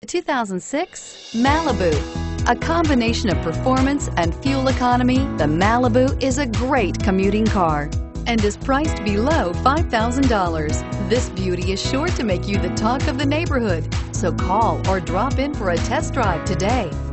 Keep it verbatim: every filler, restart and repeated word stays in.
two thousand six Malibu. A combination of performance and fuel economy, the Malibu is a great commuting car and is priced below five thousand dollars. This beauty is sure to make you the talk of the neighborhood. So call or drop in for a test drive today.